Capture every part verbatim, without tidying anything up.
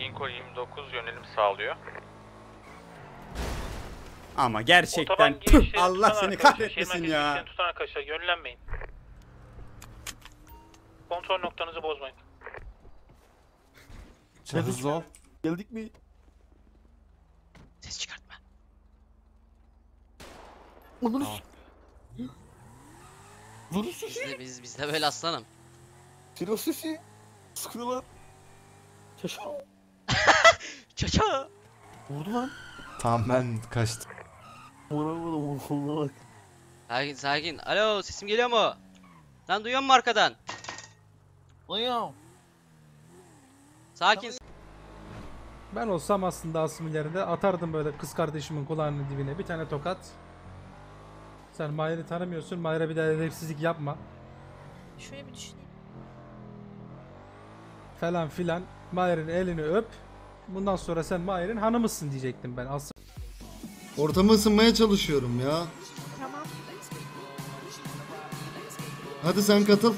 Lincoln yirmi dokuz yönelim sağlıyor. Ama gerçekten püh, Allah seni kahretmesin ya. Tutan arkadaşlar yönlenmeyin. Kontrol noktanızı bozmayın. Hızlı ol. Geldik mi? Ses çıkartma. Onu Vurursun Biz de, biz, biz de böyle aslanım. Silo sesi. Sıkıyorlar. Çaşa. Çaça. Vurdu lan. Tamam ben kaçtım. Vuramadım oğluna bak. Sakin sakin. Alo, sesim geliyor mu? Lan duyuyor musun arkadan? Ayağım. Sakin. Ben olsam aslında Asım'ın yerinde atardım böyle kız kardeşimin kulağının dibine bir tane tokat. Sen Mahir'i tanımıyorsun. Mahir'e bir daha edepsizlik yapma. Şöyle bir düşüneyim. Falan filan. Mahir'in elini öp. Bundan sonra sen Mahir'in hanımısın diyecektim ben. Asım. Ortamı ısınmaya çalışıyorum ya. Tamam. Hadi sen katıl.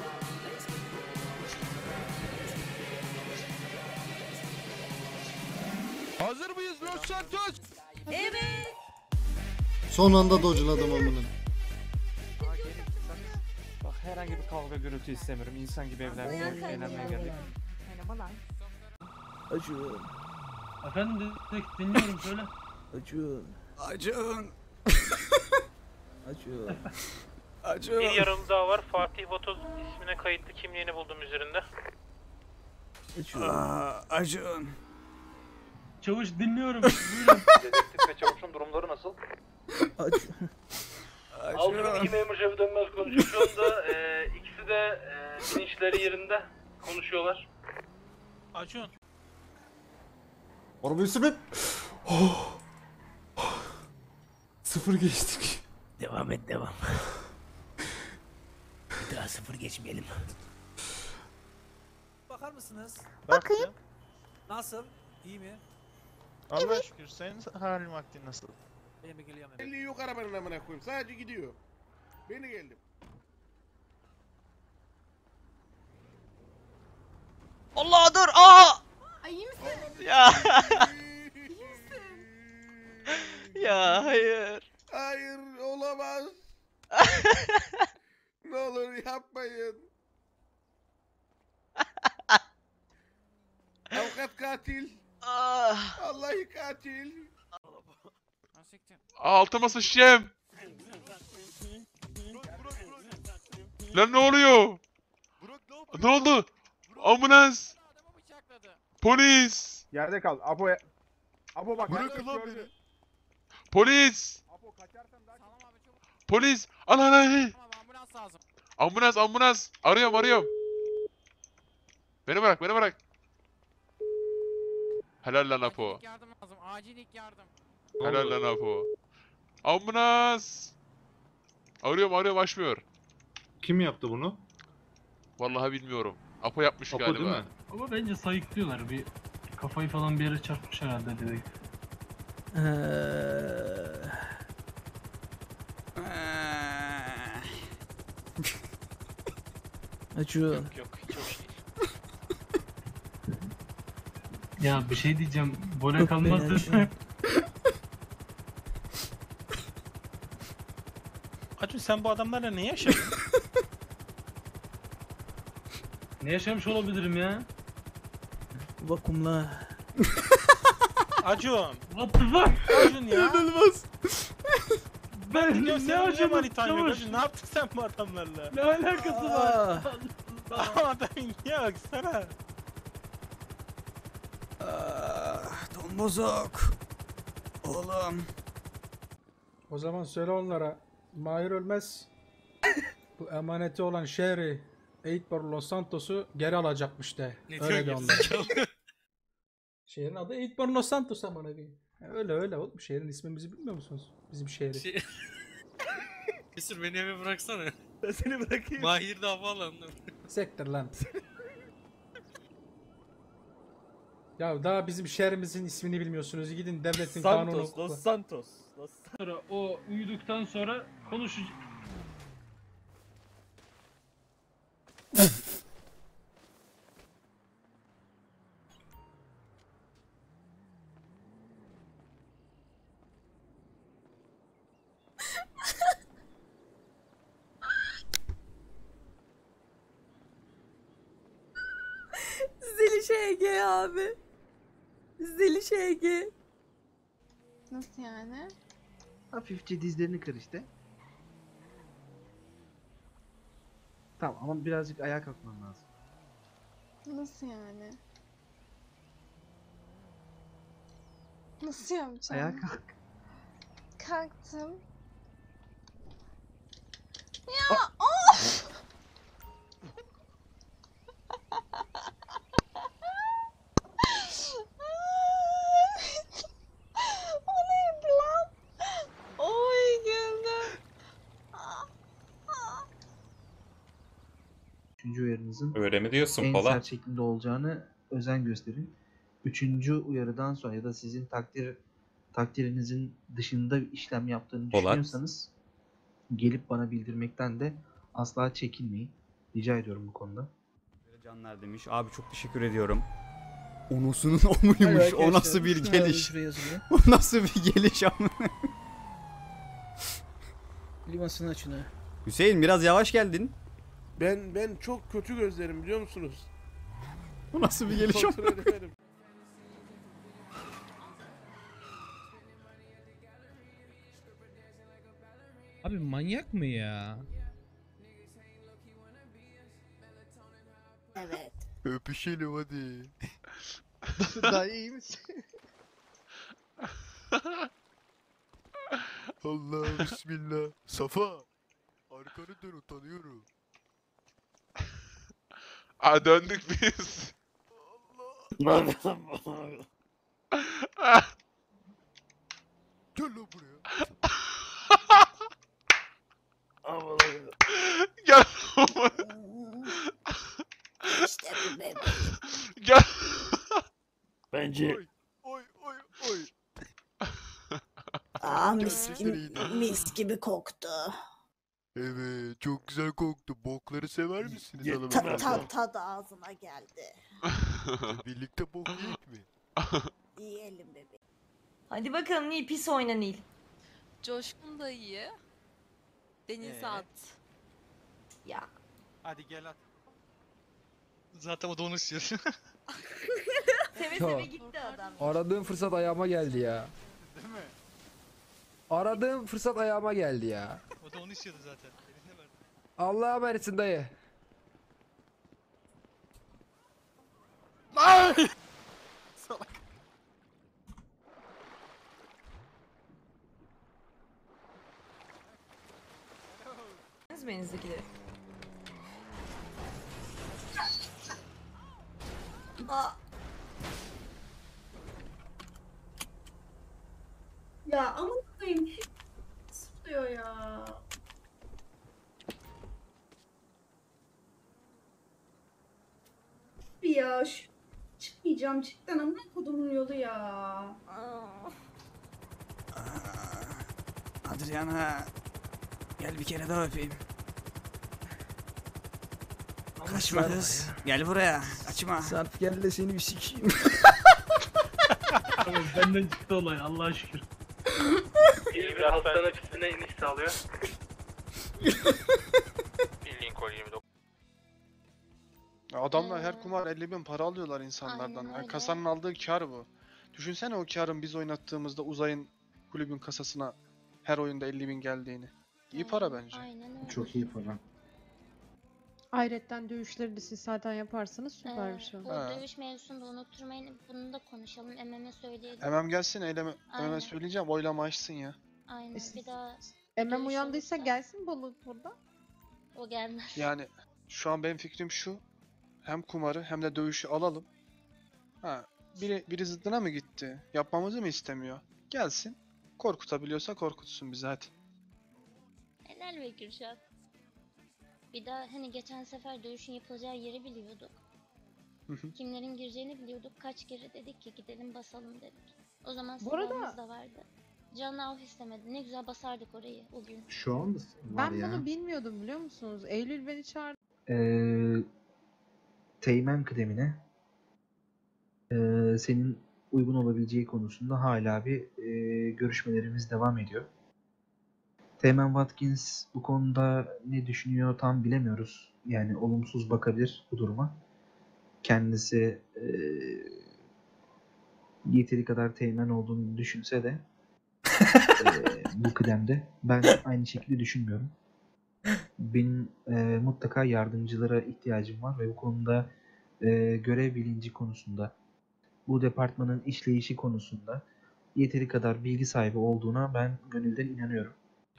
Hazır mıyız Los Santos? Evet. Son anda dodge'ladım amına. Bak herhangi bir kavga gürültü istemiyorum. İnsan gibi evlenmeye, eğlenmeye geldik. Merhabalar. Acun. Efendim dinliyorum söyle. Acun. Acun. Acun. Acun. Bir yarım daha var. Fatih Vatoz ismine kayıtlı kimliğini buldum üzerinde. Acun. Aa, Acun. Çavuş dinliyorum. Buyurun. Dedektif ve çavuşun durumları nasıl? Acun. Altın iki memur şefi dönmez konuşuyor. Şu anda e, ikisi de e, bilinçleri yerinde konuşuyorlar. Acun. Arabayı sürmek. Oh. Sıfır geçtik. Devam et devam. Bir daha sıfır geçmeyelim. Bakar mısınız? Bakayım. Nasıl? İyi mi? Allah'a şükür senin halin vaktin nasıl? Benim bir geliyorum. elli yok arabanın amına koyayım. Sadece gidiyor. Beni geldim. Allah dur. Aa! Ay iyi misin? Ya. İyi misin? Ya hayır. Hayır olamaz. Ne olur yapmayın. Avukat katil. Ah. Vallahi katil. Altıma sıçayım. Lan ne oluyor? Ne oldu? Ambulans. Polis. Yerde kal. Apo. Apo bak. Bırakın lan beni. Polis. Apo kaçarsan daha Polis. Al al al. ambulans lazım. Ambulans ambulans. Arıyorum arıyorum. Beni bırak beni bırak. Helal lan Apo. Yardım lazım. Acil ilk yardım. Helal lan Apo. Ambulans. Arıyorum arıyorum açmıyor. Kim yaptı bunu? Vallahi bilmiyorum. Apo yapmış Apo galiba. değil mi? Ama bence sayıklıyorlar. Bir kafayı falan bir yere çarpmış herhalde dedik. Acun. Yok yok hiç hoş değil. Ya bir şey diyeceğim. Bora kalmaz desene. Acun sen bu adamlarla ne yaşadın? Ne yaşamış olabilirim ya? Vakumla. Acun. What the fuck? Acun ya. İnanılmaz. Ben Ne, ne ne acaba manitan yok çavuş? Acun? Ne yaptın sen bu adamlarla? Ne alakası var? Adamın ya baksana. Ah, Don bozuk. Oğlum. O zaman söyle onlara. Mahir ölmez. Bu emaneti olan şehri Eightbor Los Santos'u geri alacakmış de. Öyle de onlara. Şehrin adı Eightbor Los Santos amına koyayım. Ya öyle öyle oğlum. Şehrin ismimizi bilmiyor musunuz? Bizim şehri. Şey... Esir beni eve bıraksana. Ben seni bırakayım. Mahir de havaalanında. Sektir lan. Ya daha bizim şehrimizin ismini bilmiyorsunuz. Gidin devletin kanunu. Santos, Los Santos. Los Sonra o uyuduktan sonra konuşacağız. Ş G abi. Zeli Ş G. Nasıl yani? Hafifçe dizlerini kır işte. Tamam ama birazcık ayağa kalkman lazım. Nasıl yani? Nasıl yapacağım? Ayağa kalk. Kalktım. Ya of! O neydi lan? Oy güldüm. Üçüncü uyarınızın Öyle mi diyorsun en Polat? sert şeklinde olacağını özen gösterin. Üçüncü uyarıdan sonra ya da sizin takdir takdirinizin dışında bir işlem yaptığını Polat. düşünüyorsanız gelip bana bildirmekten de asla çekinmeyin. Rica ediyorum bu konuda. Canlar demiş. Abi çok teşekkür ediyorum. Onusunun o muymuş? O nasıl bir geliş? O nasıl bir geliş ama? Limasını aç şunu. Hüseyin biraz yavaş geldin. Ben ben çok kötü gözlerim biliyor musunuz? O nasıl bir geliş ama? Kontrol ederim. Abi manyak mı ya? Evet. Öpüşelim hadi. Daha iyi misin? Allah bismillah. Safa. Arkanı dön utanıyorum. Aa döndük biz. Gel lan buraya. Gel. İşte bu bebeğim. Gel. Bence Oy oy oy oy. Aa mis gibi- mis gibi koktu. Evet çok güzel koktu. Bokları sever misiniz Ye- hanımefendi? ta- Tadı ağzıma geldi. Birlikte bok yiyek mi? Yiyelim bebeğim. Hadi bakalım Nil, pis oyna Nil. Coşkun da iyi. Denize Ee? at. Ya Hadi gel at. zaten o da onu istiyor. seve seve gitti adam. Aradığım fırsat ayağıma geldi ya. Değil mi? Aradığım fırsat ayağıma geldi ya. O da onu istiyordu zaten. Eline verdi. Allah'a emanetsin dayı. Benizdekileri. Ya ama koyayım. Sıkıyor ya. Bir ya şu çıkmayacağım cidden ama kodumun yolu ya. Adriana. Gel bir kere daha öpeyim. Kaçma kız. Gel buraya. Kaçma. Sarp gel de seni bir sikeyim. Tamam benden çıktı olay Allah'a şükür. İyi bir hastane pistine iniş sağlıyor. Lincoln yirmi dokuz. Adamlar her kumar elli bin para alıyorlar insanlardan. Aynen Yani öyle. kasanın aldığı kar bu. Düşünsene o karın biz oynattığımızda Uzay'ın kulübün kasasına her oyunda elli bin geldiğini. İyi para bence. Aynen öyle. Çok iyi falan. Hayretten dövüşleri de siz zaten yaparsanız süper bir şey. Bu Ha. dövüş mevzusunu da unutturmayın. Bunu da konuşalım. M M'e söyleyelim. Hemen gelsin eyleme, Aynen. hemen söyleyeceğim oylama açsın ya. Aynen. Bir daha Emem uyandıysa gelsin balık burada. o gelmez. Yani şu an benim fikrim şu. Hem kumarı hem de dövüşü alalım. Ha, biri, biri zıddına mı gitti? Yapmamızı mı istemiyor? Gelsin. Korkutabiliyorsa korkutsun bizi hadi. Helal be Kürşat. Bir daha hani geçen sefer dövüşün yapılacağı yeri biliyorduk. Hı hı. Kimlerin gireceğini biliyorduk. Kaç kere dedik ki gidelim basalım dedik. O zaman Bu arada- silahımız da vardı. Canı av istemedi. Ne güzel basardık orayı o gün. Şu anda var Ben ya. bunu bilmiyordum biliyor musunuz? Eylül beni çağırdı. Ee, Teğmen kıdemine ee, senin uygun olabileceği konusunda hala bir ee, görüşmelerimiz devam ediyor. Teğmen Watkins bu konuda ne düşünüyor tam bilemiyoruz. Yani olumsuz bakabilir bu duruma. Kendisi e, yeteri kadar teğmen olduğunu düşünse de e, bu kıdemde ben aynı şekilde düşünmüyorum. Benim e, mutlaka yardımcılara ihtiyacım var ve bu konuda e, görev bilinci konusunda, bu departmanın işleyişi konusunda yeteri kadar bilgi sahibi olduğuna ben gönülden inanıyorum.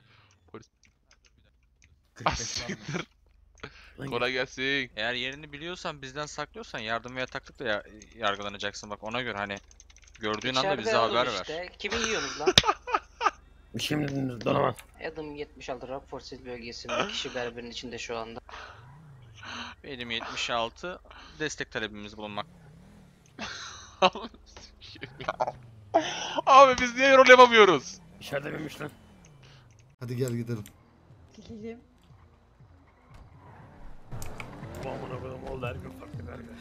Asiktir. Kolay gelsin. Eğer yerini biliyorsan, bizden saklıyorsan yardım ve yataklıkla ya yargılanacaksın, bak ona göre hani gördüğün anda bize haber işte. ver. Kimi yiyorsunuz lan? Kim dediniz Donovan? Adam yetmiş altı Rockford City bölgesinde kişi berberin içinde şu anda. Benim yetmiş altı destek talebimiz bulunmak. Abi biz niye rol yapamıyoruz? İçeride miymiş lan? Hadi gel gidelim. Gidelim. Amına koyayım oldu her gün farklı her gün.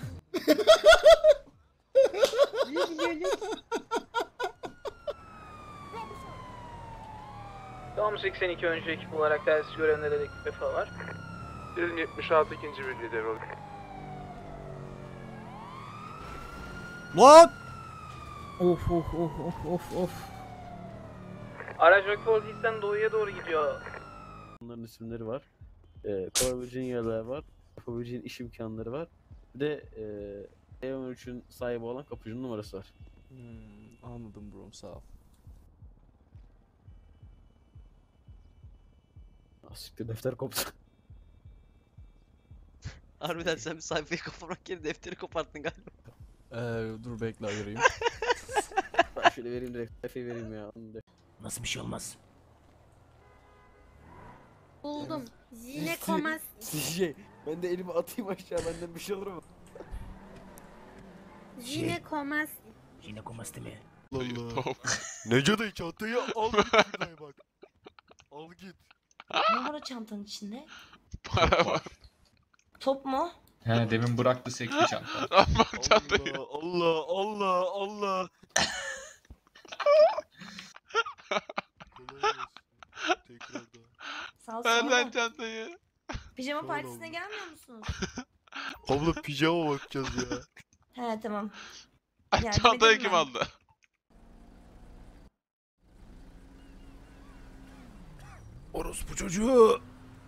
Doğum seksen iki önce ekip olarak telsiz görenlere de ekip vefa var. Birim yetmiş altı ikinci bölge devroldu. Lan! Of of of of of of. Araç Rockford Hills'ten doğuya doğru gidiyor. Onların isimleri var. Ee, Core Virginia'lar var. Core Virginia iş imkanları var. Bir de E on üçün sahibi olan kapıcının numarası var. Hmm, anladım bro, sağ ol. Asiktir defter koptu. Harbiden sen bir sayfayı koparmak yerine defteri koparttın galiba. Eee dur bekle ayırayım. Ben şöyle vereyim direkt sayfayı vereyim ya. Nasıl bir şey olmaz? Buldum. Jinekomas. Şey, ben de elimi atayım aşağı, benden bir şey olur mu? Jinekomas. Jinekomas değil mi? Allah. Neco da çantayı al git şuraya bak. Al git. Ne var o çantanın içinde? Para var. Top mu? He demin bıraktı sekti çanta. Aman çantayı. Allah Allah Allah. Tekrardan. Sağ ol. Ver sonra. lan çantayı. Pijama Sağ ol partisine oğlum. gelmiyor musunuz? Abla pijama bakacağız ya. He tamam. Ay, Yardım çantayı edeyim kim mi? aldı? Orospu çocuğu.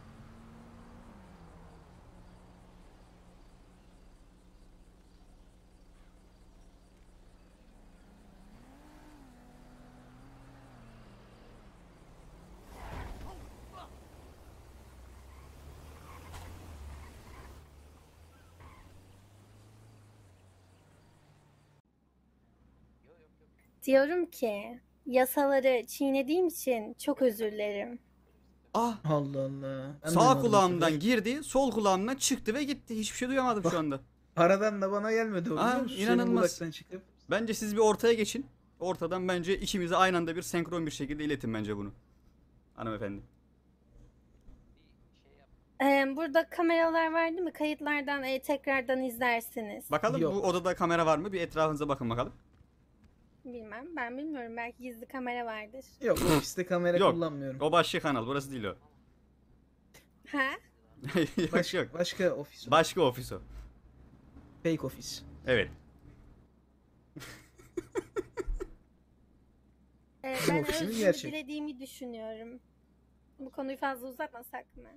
Diyorum ki yasaları çiğnediğim için çok özür dilerim. Ah! Allah Allah. Ben Sağ duymadım kulağımdan sizi. girdi, sol kulağımdan çıktı ve gitti. Hiçbir şey duyamadım şu anda. Paradan da bana gelmedi o, biliyor Aa, musun? Senin inanılmaz. kulaktan çıkıp. Bence siz bir ortaya geçin. Ortadan bence ikimize aynı anda bir senkron bir şekilde iletin bence bunu. Hanımefendi. Ee, burada kameralar var değil mi? Kayıtlardan e, tekrardan izlersiniz. Bakalım Yok. bu odada kamera var mı? Bir etrafınıza bakın bakalım. Bilmem. Ben bilmiyorum. Belki gizli kamera vardır. Yok, ofiste kamera Yok. kullanmıyorum. O başka kanal, burası değil o. Ha? yok Baş- yok. Başka ofis o. Başka ofis o. Fake ofis. Evet. Ee, Bizim ben ofisimiz özür gerçek. dilediğimi düşünüyorum. Bu konuyu fazla uzatmasak mı?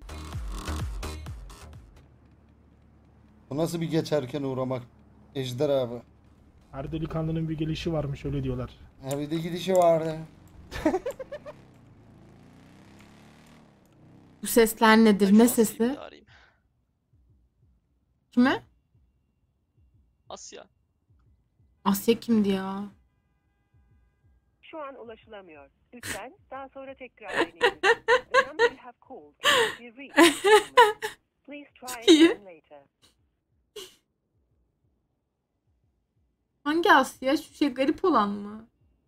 Bu nasıl bir geçerken uğramak? Ejder abi. Her delikanlının bir gelişi varmış öyle diyorlar. Ha bir de gidişi vardı. Bu sesler nedir? Ne sesi? Arayayım. Kime? Asya. Asya kimdi ya? Şu an ulaşılamıyor. Lütfen daha sonra tekrar deneyin. The number you have called cannot be reached. Please try İyi. again later. Hangi Asya? Şu şey garip olan mı?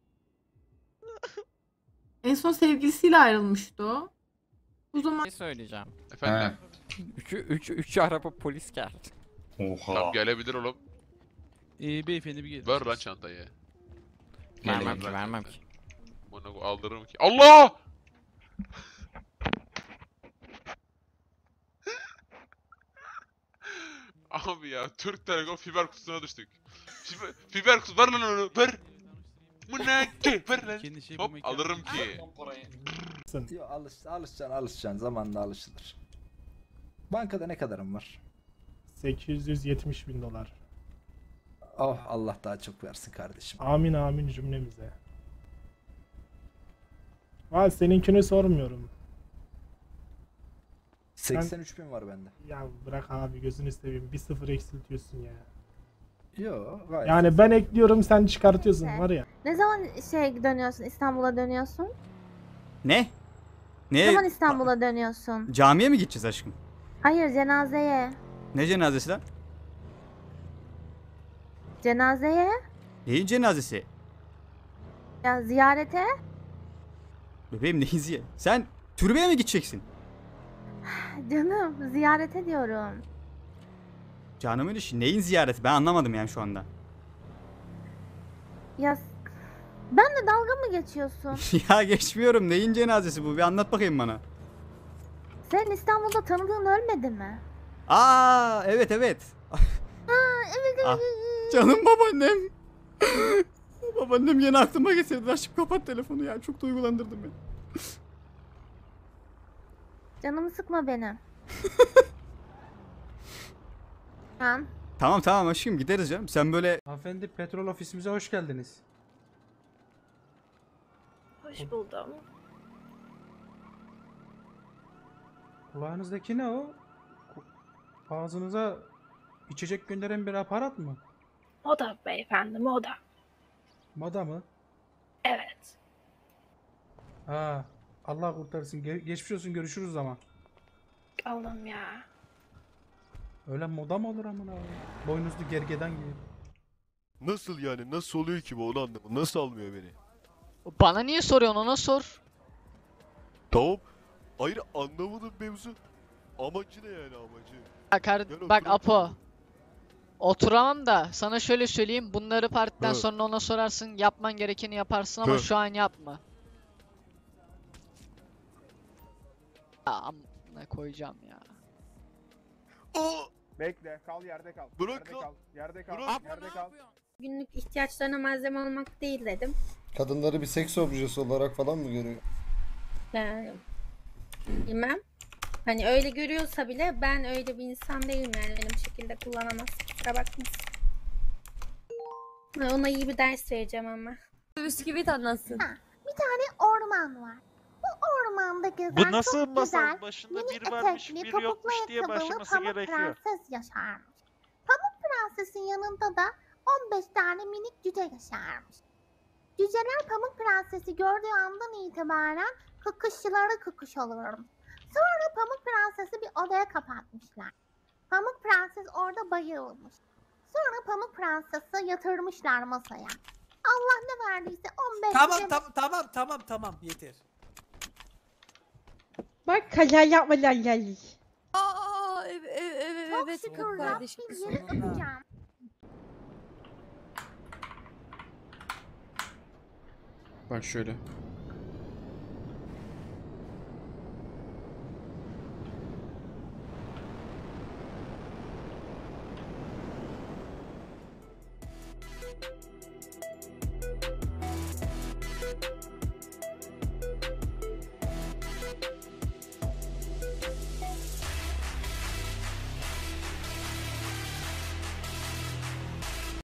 En son sevgilisiyle ayrılmıştı o. O zaman... Ne söyleyeceğim? Efendim? Üçü, üçü, üçü araba polis geldi. Oha. Tam gelebilir oğlum. Ee, beyefendi bir gelin. Ver lan çantayı. Vermem ki, vermem ki. Bana aldırırım ki. Allah! Abi ya Türk Telekom fiber kutusuna düştük. Fiber, fiber kutusu ver lan onu ver. Bu ne ki ver lan. Hop alırım ki. Yo, alış, alışacaksın alışacaksın zamanla alışılır. Bankada ne kadarım var? sekiz yüz yetmiş bin dolar. Oh Allah daha çok versin kardeşim. Amin amin cümlemize. Vay seninkini sormuyorum. seksen üç bin var bende. Ya bırak abi gözünü seveyim. Bir sıfır eksiltiyorsun ya. Yo gayet. Yani ben ekliyorum sen çıkartıyorsun var ya. Ne zaman şey dönüyorsun? İstanbul'a dönüyorsun? Ne? Ne Ne? zaman İstanbul'a dönüyorsun? Camiye mi gideceğiz aşkım? Hayır, cenazeye. Ne cenazesi lan? Cenazeye? Neyin cenazesi? Ya ziyarete? Bebeğim neyin ziya? Sen türbeye mi gideceksin? Canım, ziyarete diyorum. Canımın işi neyin ziyareti? Ben anlamadım yani şu anda. Ya s- benle dalga mı geçiyorsun? Ya geçmiyorum. Neyin cenazesi bu? Bir anlat bakayım bana. Sen İstanbul'da tanıdığın ölmedi mi? Aa evet evet. Ha, evet Ah, evet. canım babaannem. Babaannem yine aklıma getirdi. Açıp kapat telefonu ya. Çok duygulandırdın beni. Canımı sıkma benim. Tamam. Tamam tamam aşkım gideriz canım. Sen böyle... Hanımefendi petrol ofisimize hoş geldiniz. Hoş buldum. Kulağınızdaki ne o? Ku- Ağzınıza içecek gönderen bir aparat mı? Moda beyefendi, moda. Moda mı? Evet. Ha, Allah kurtarsın. Ge- geçmiş olsun, görüşürüz ama. Oğlum ya. Öyle moda mı olur amına koyayım? Boynuzlu gergedan gibi. Nasıl yani? Nasıl oluyor ki bu onu anlamadım. Nasıl almıyor beni? Bana niye soruyorsun, ona sor. Tamam. Hayır anlamadım mevzu. Amacı ne yani amacı? Bak, Gel bak otur. Apo. Oturamam da sana şöyle söyleyeyim. Bunları partiden Hı. sonra ona sorarsın. Yapman gerekeni yaparsın ama Hı. şu an yapma. Ya amına koyacağım ya. Bekle, kal yerde kal. Bırak yerde lan. kal. Yerde kal. Bırak. Yerde kal. Günlük ihtiyaçlarına malzeme olmak değil dedim. Kadınları bir seks objesi olarak falan mı görüyor? Yani bilmem. Hani öyle görüyorsa bile ben öyle bir insan değilim yani. Benim şekilde kullanamaz. Kusura bakmasın. Ha, ona iyi bir ders vereceğim ama. Bisküvit anlatsın. Bir tane orman var. Bu ormanda gezen Bu nasıl çok masanın güzel, başında mini bir varmış, etekli, bir topuklu yokmuş diye ayakkabılı başlaması Pamuk gerekiyor. Prenses yaşarmış. Pamuk Prenses'in yanında da on beş tane minik cüce yaşarmış. Cüceler Pamuk Prenses'i gördüğü andan itibaren kıkışçıları kıkış olurmuş. Sonra Pamuk Prenses'i bir odaya kapatmışlar. Pamuk Prenses orada bayılmış. Sonra Pamuk Prenses'i yatırmışlar masaya. Allah ne verdiyse on beş Tamam cüce- tamam tamam tamam tamam yeter. Bak kaza yapma lan geldik. Aa, evet, evet, Çok evet. şükür kardeşim. Rabbim yeri öpeceğim. Bak şöyle.